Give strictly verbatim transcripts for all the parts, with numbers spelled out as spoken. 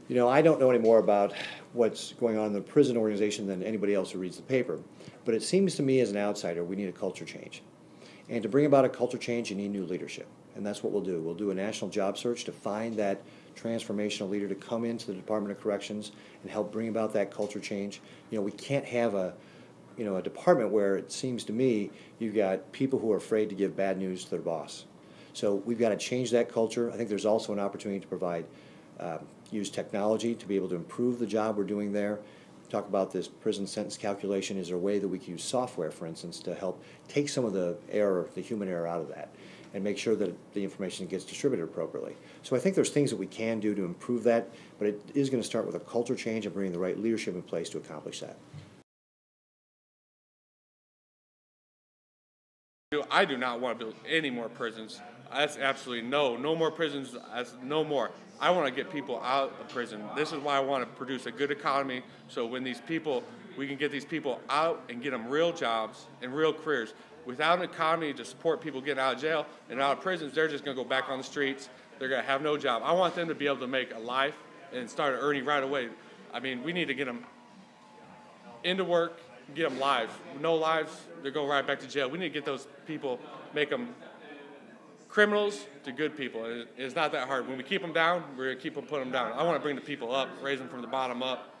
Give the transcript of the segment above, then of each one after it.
You know, I don't know any more about what's going on in the prison organization than anybody else who reads the paper, but it seems to me as an outsider we need a culture change. And to bring about a culture change, you need new leadership. And that's what we'll do. We'll do a national job search to find that transformational leader to come into the Department of Corrections and help bring about that culture change. You know, we can't have a, you know, a department where it seems to me you've got people who are afraid to give bad news to their boss. So we've got to change that culture. I think there's also an opportunity to provide, uh, use technology to be able to improve the job we're doing there. Talk about this prison sentence calculation. Is there a way that we can use software, for instance, to help take some of the error, the human error out of that, and make sure that the information gets distributed appropriately. So I think there's things that we can do to improve that, but it is going to start with a culture change and bringing the right leadership in place to accomplish that. I do not want to build any more prisons. That's absolutely no. No more prisons. That's no more. I want to get people out of prison. This is why I want to produce a good economy, so when these people, we can get these people out and get them real jobs and real careers. Without an economy to support people getting out of jail and out of prisons, they're just going to go back on the streets. They're going to have no job. I want them to be able to make a life and start earning right away. I mean, we need to get them into work, get them lives. No lives, they're going right back to jail. We need to get those people, make them criminals to good people. It's not that hard. When we keep them down, we're going to keep them putting them down. I want to bring the people up, raise them from the bottom up.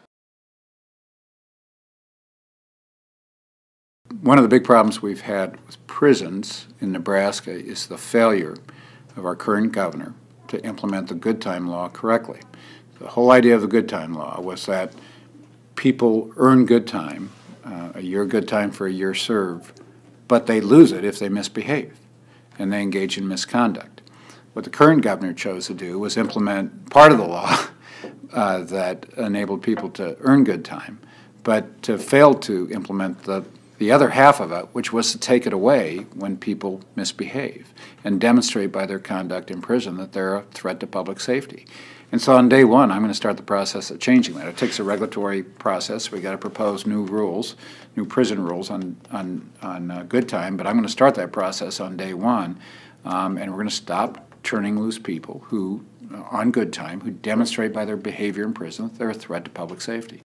One of the big problems we've had with prisons in Nebraska is the failure of our current governor to implement the good time law correctly. The whole idea of the good time law was that people earn good time, uh, a year good time for a year served, but they lose it if they misbehave and they engage in misconduct. What the current governor chose to do was implement part of the law uh, that enabled people to earn good time, but to fail to implement the the other half of it, which was to take it away when people misbehave and demonstrate by their conduct in prison that they're a threat to public safety. And so on day one, I'm going to start the process of changing that. It takes a regulatory process. We've got to propose new rules, new prison rules on, on, on uh, good time, but I'm going to start that process on day one, um, and we're going to stop turning loose people who, uh, on good time, who demonstrate by their behavior in prison that they're a threat to public safety.